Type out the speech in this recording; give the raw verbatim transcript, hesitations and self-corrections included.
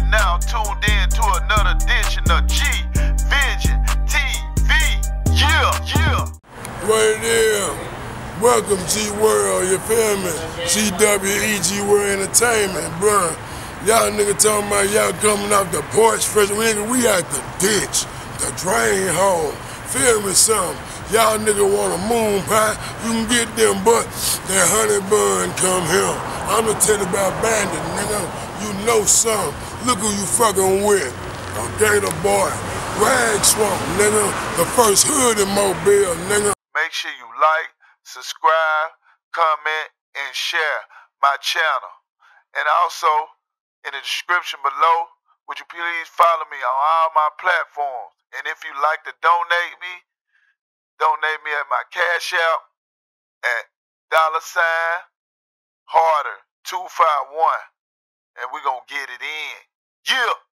now tuned in to another edition of G Vision T V. Yeah, yeah. What it is? Welcome G World, you feel me? C W E G World Entertainment, bruh. Y'all nigga talking about y'all coming off the porch fresh. Nigga, we at the ditch, the drain hole. Feel me something? Y'all nigga want a moon pie? You can get them, but that honey bun come here. I'ma tell you about Bandit, nigga. You know something. Look who you fucking with. A Gator Boy. Rag Swamp, nigga. The first hood in Mobile, nigga. Make sure you like, subscribe, comment, and share my channel. And also, in the description below, would you please follow me on all my platforms? And if you'd like to donate me, donate me at my Cash App at dollar sign harder two five one. And we're gonna get it in. Yeah.